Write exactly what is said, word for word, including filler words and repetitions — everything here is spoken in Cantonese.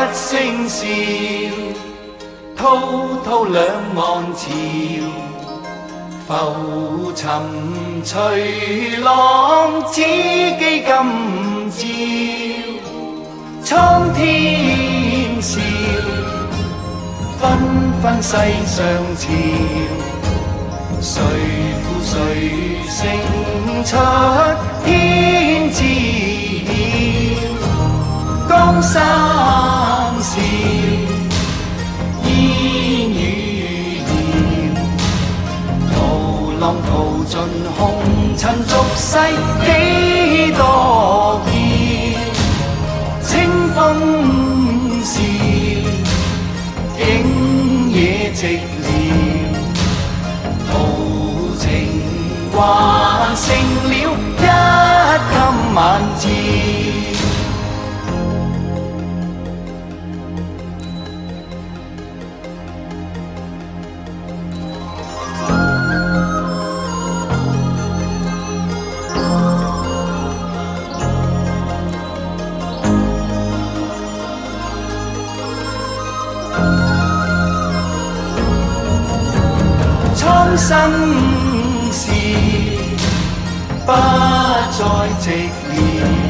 聲笑，滔滔兩岸潮，浮沉隨浪，只記今朝，蒼天笑，紛紛世上潮，誰負誰勝出天知曉，江山笑，煙雨遙，濤浪淘盡紅塵俗世幾多嬌，清風笑，景野寂寥，豪情還剩了一襟晚照。蒼生事，不再寂寥。